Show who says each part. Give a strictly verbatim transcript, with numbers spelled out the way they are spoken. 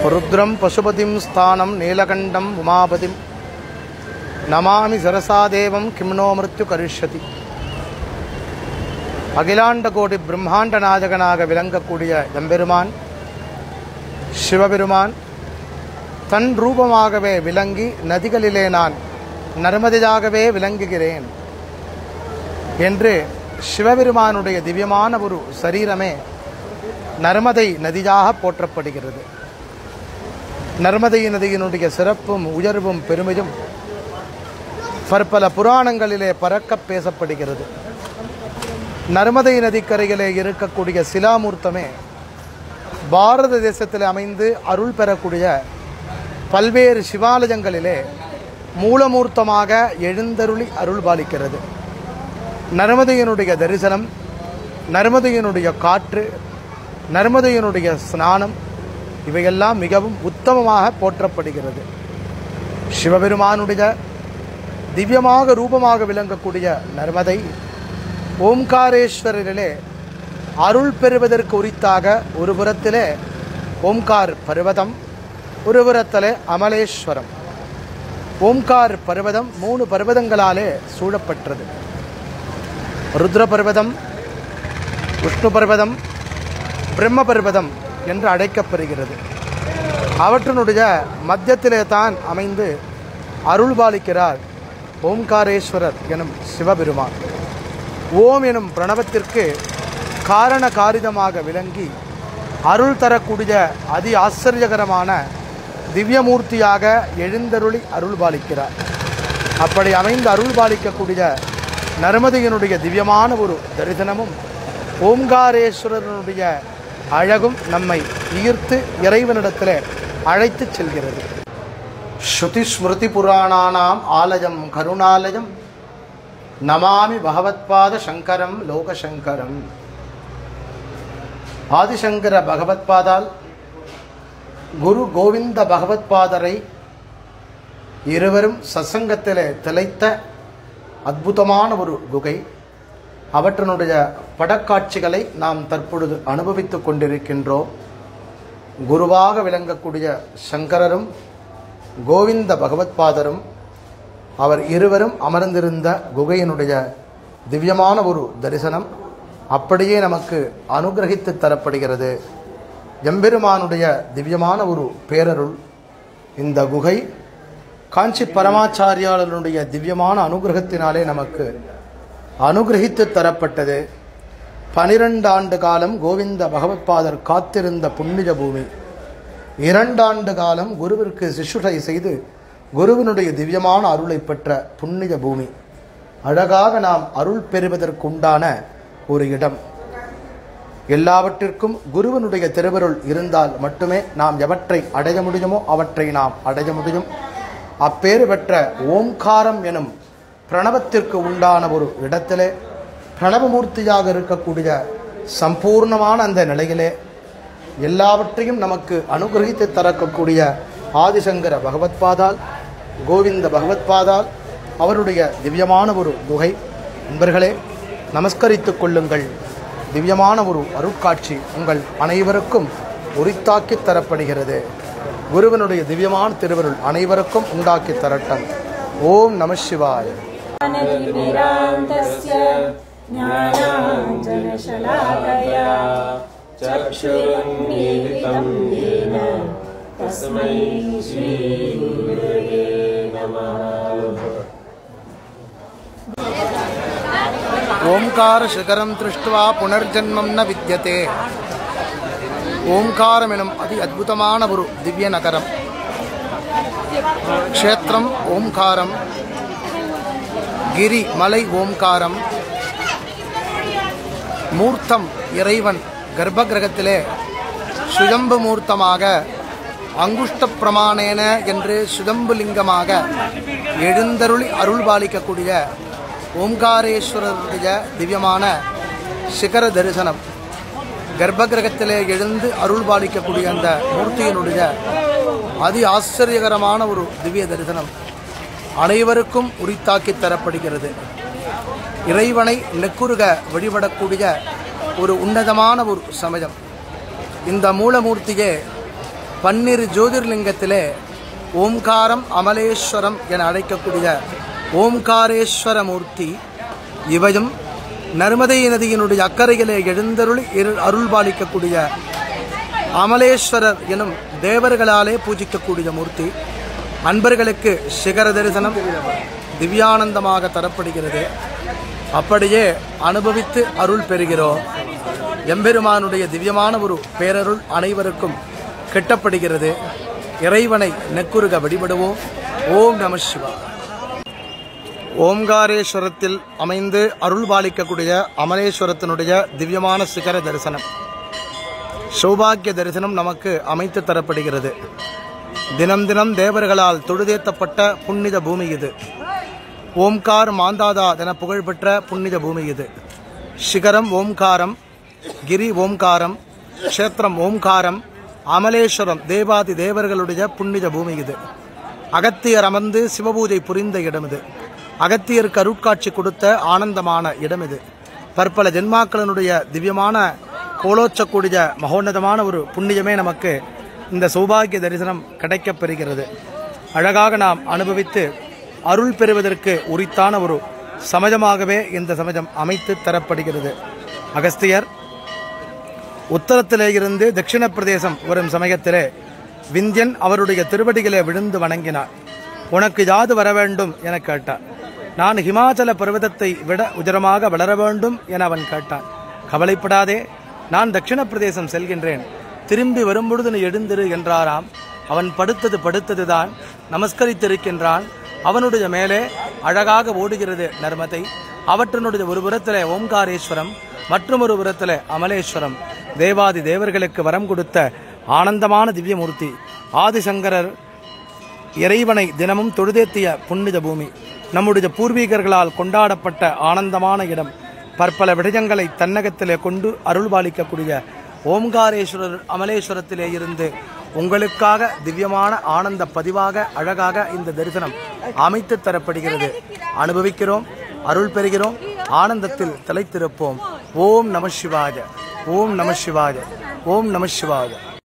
Speaker 1: रुद्रं पशुपतिं स्थानं नीलकण्ठं उमापतिं नमामि सरसादेवं किं नो मृत्यु करिष्यति. அகிலாண்ட கோடி பிரம்மாண்ட நாயகனாக விளங்கக்கூடிய எம்பெருமான் சிவபெருமான் தன் ரூபமாகவே விளங்கி நதிகளிலே நான் நர்மதையாகவே விளங்குகிறேன் என்று சிவபெருமானுடைய திவ்யமான ஒரு சரீரமே நர்மதை நதியாக போற்றப்படுகிறது. நர்மதை நதியினுடைய சிறப்பும் உயர்வும் பெருமையும் பற்பல புராணங்களிலே பறக்க பேசப்படுகிறது. நர்மதை நதிக்கரையிலே இருக்கக்கூடிய சிலாமூர்த்தமே பாரத தேசத்தில் அமைந்து அருள் பெறக்கூடிய பல்வேறு சிவாலயங்களிலே மூலமூர்த்தமாக எழுந்தருளி அருள் பாலிக்கிறது. நர்மதையினுடைய தரிசனம், நர்மதையினுடைய காற்று, நர்மதையினுடைய ஸ்நானம் இவையெல்லாம் மிகவும் உத்தமமாக போற்றப்படுகிறது. சிவபெருமானுடைய திவ்யமாக ரூபமாக விளங்கக்கூடிய நர்மதை ஓம்காரேஸ்வரரிலே அருள் பெறுவதற்கு உரித்தாக ஒரு புறத்திலே ஓம்கார் பர்வதம், ஒரு புறத்திலே அமலேஸ்வரம். ஓம்கார் பர்வதம் மூணு பர்வதங்களாலே சூழப்பட்டது. ருத்ர பர்வதம், விஷ்ணு பர்வதம், பிரம்ம பர்வதம் என்று அழைக்கப்படுகிறது. அவற்றினுடைய மத்தியத்திலே தான் அமைந்து அருள் பாலிக்கிறார் ஓம்காரேஸ்வரர் எனும் சிவபெருமான். ஓம் எனும் பிரணவத்திற்கு காரண காரிதமாக விளங்கி அருள் தரக்கூடிய அதி ஆச்சரியகரமான திவ்யமூர்த்தியாக எழுந்தருளி அருள் பாலிக்கிறார். அப்படி அமைந்து அருள் பாலிக்கக்கூடிய நர்மதையினுடைய திவ்யமான ஒரு தரிசனமும் ஓம்காரேஸ்வரனுடைய அழகும் நம்மை ஈர்த்து இறைவனிடத்தில் அழைத்து செல்கிறது. ஸ்ருதி ஸ்மிருதி புராணானாம் ஆலயம் கருணாலயம் நமாமி பகவத்பாத சங்கரம் லோகசங்கரம். ஆதிசங்கர பகவத்பாதால் குரு கோவிந்த பகவத்பாதரை இருவரும் சத்சங்கத்திலே திளைத்த அற்புதமான ஒரு குகை. அவற்றினுடைய படக்காட்சிகளை நாம் தற்பொழுது அனுபவித்துக் கொண்டிருக்கின்றோம். குருவாக விளங்கக்கூடிய சங்கரரும் கோவிந்த பகவத்பாதரும் அவர் இருவரும் அமர்ந்திருந்த குகையினுடைய திவ்யமான ஒரு தரிசனம் அப்படியே நமக்கு அனுகிரகித்து தரப்படுகிறது. எம்பெருமானுடைய திவ்யமான ஒரு பேரருள். இந்த குகை காஞ்சி பரமாச்சாரியாளனுடைய திவ்யமான அனுகிரகத்தினாலே நமக்கு அனுகிரகித்து தரப்பட்டது. பனிரெண்டு ஆண்டு காலம் கோவிந்த பகவத்பாதர் காத்திருந்த புண்ணிய பூமி. இரண்டாண்டு காலம் குருவிற்கு சிசுஷை செய்து குருவினுடைய திவ்யமான அருளை பெற்ற புண்ணிய பூமி. அழகாக நாம் அருள் பெறுவதற்குண்டான ஒரு இடம். எல்லாவற்றிற்கும் குருவினுடைய திருவருள் இருந்தால் மட்டுமே நாம் எவற்றை அடைய முடியுமோ அவற்றை நாம் அடைய முடியும். அப்பேறு பெற்ற ஓம்காரம் எனும் பிரணவத்திற்கு உண்டான ஒரு இடத்திலே பிரணவமூர்த்தியாக இருக்கக்கூடிய சம்பூர்ணமான அந்த நிலையிலே எல்லாவற்றையும் நமக்கு அனுகிரகித்து தரக்கூடிய ஆதிசங்கர பகவத்பாதால் கோவிந்த பகவத்பாதால் அவருடைய திவ்யமான ஒரு குகை. நண்பர்களே, நமஸ்கரித்துக் கொள்ளுங்கள். திவ்யமான ஒரு அருட்காட்சி உங்கள் அனைவருக்கும் உரித்தாக்கி தரப்படுகிறது. குருவனுடைய திவ்யமான திருவருள் அனைவருக்கும் உண்டாக்கி தரட்டும். ஓம் நம சிவாய. ஓம்கார சிகரம் திருஷ்டுவா புனர்ஜன்மம் ந வித்யதே. ஓம்காரம் எனும் அதி அற்புதமான ஒரு திவ்ய நகரம். க்ஷேத்திரம் ஓம்காரம், கிரி மலை ஓம்காரம், மூர்த்தம் இறைவன் கர்ப்பகிரகத்திலே சுயம்பு மூர்த்தமாக அங்குஷ்ட பிரமாணேன என்று சுதம்புலிங்கமாக எழுந்தருளி அருள் பாலிக்கக்கூடிய ஓம்காரேஸ்வரருடைய திவ்யமான சிகர தரிசனம். கர்ப்பகிரகத்திலே எழுந்து அருள் பாலிக்கக்கூடிய அந்த மூர்த்தியினுடைய அதி ஆச்சரியகரமான ஒரு திவ்ய தரிசனம் அனைவருக்கும் உரித்தாக்கி தரப்படுகிறது. இறைவனை நெக்குருக வழிபடக்கூடிய ஒரு உன்னதமான ஒரு சமயம். இந்த மூலமூர்த்தியே பன்னிரு ஜோதிர்லிங்கத்திலே ஓம்காரம் அமலேஸ்வரம் என அழைக்கக்கூடிய ஓம்காரேஸ்வர மூர்த்தி இவையும் நர்மதை நதியினுடைய அக்கறையிலே எழுந்தருளி அருள் பாலிக்கக்கூடிய அமலேஸ்வரர் எனும் தேவர்களாலே பூஜிக்கக்கூடிய மூர்த்தி அன்பர்களுக்கு சிகர தரிசனம் திவ்யானந்தமாக தரப்படுகிறது. அப்படியே அனுபவித்து அருள் பெறுகிறோம். எம்பெருமானுடைய திவ்யமான ஒரு பேரருள் அனைவருக்கும் கிட்டப்படுகிறது. இறைவனை நெக்குருக வழிபடுவோம். ஓம் நம சிவாய. ஓம்காரேஸ்வரத்தில் அமைந்து அருள் பாலிக்கக்கூடிய அமலேஸ்வரத்தினுடைய திவ்யமான சிகர தரிசனம் சௌபாகிய தரிசனம் நமக்கு அமைத்து தரப்படுகிறது. தினம் தினம் தேவர்களால் தொழுதேத்தப்பட்ட புண்ணித பூமி இது. ஓம்கார் மாந்தாதா என புகழ்பெற்ற புண்ணித பூமி இது. சிகரம் ஓம்காரம், கிரி ஓம்காரம், க்ஷேத்திரம் ஓம்காரம், அமலேஸ்வரம் தேவாதி தேவர்களுடைய புண்ணித பூமி இது. அகத்தியர் அமர்ந்து சிவபூஜை புரிந்த இடம் இது. அகத்தியருக்கு அருட்காட்சி கொடுத்த ஆனந்தமான இடம் இது. பற்பல ஜென்மாக்களினுடைய திவ்யமான கோலோச்சக்கூடிய மகோன்னதமான ஒரு புண்ணியமே நமக்கு இந்த சௌபாகிய தரிசனம் கிடைக்கப் பெறுகிறது. அழகாக நாம் அனுபவித்து அருள் பெறுவதற்கு உரித்தான ஒரு சமயமாகவே இந்த சமயம் அமைத்து தரப்படுகிறது. அகஸ்தியர் உத்தரத்திலே இருந்து தட்சிண பிரதேசம் வரும் சமயத்திலே விந்தியன் அவருடைய திருவடிகளே விழுந்து வணங்கினார். உனக்கு யாது வர வேண்டும் என கேட்டார். நான் ஹிமாச்சல பர்வதத்தை விட உயரமாக வளர வேண்டும் என அவன் கேட்டான். கவலைப்படாதே, நான் தட்சிண பிரதேசம் செல்கின்றேன், திரும்பி வரும்பொழுது நீ எழுந்திரு என்றாராம். அவன் படுத்தது படுத்ததுதான், நமஸ்கரித்திருக்கின்றான். அவனுடைய மேலே அழகாக ஓடுகிறது நர்மதை. அவற்றினுடைய ஒரு புறத்திலே ஓம்காரேஸ்வரம், மற்றும் ஒரு புறத்திலே அமலேஸ்வரம் தேவாதி தேவர்களுக்கு வரம் கொடுத்த ஆனந்தமான திவ்யமூர்த்தி. ஆதிசங்கரர் இறைவனை தினமும் தொழுதேத்திய புண்ணித பூமி, நம்முடைய பூர்வீகர்களால் கொண்டாடப்பட்ட ஆனந்தமான இடம், பற்பல விடயங்களை தன்னகத்திலே கொண்டு அருள் பாலிக்கக்கூடிய ஓம்காரேஸ்வரர் அமலேஸ்வரத்திலே இருந்து உங்களுக்காக திவ்யமான ஆனந்த பதிவாக அழகாக இந்த தரிசனம் அமைத்து தரப்படுகிறது. அனுபவிக்கிறோம், அருள் பெறுகிறோம், ஆனந்தத்தில் திளைத்திருப்போம். ஓம் நம சிவாய. ஓம் நம சிவாய. ஓம் நம சிவாய.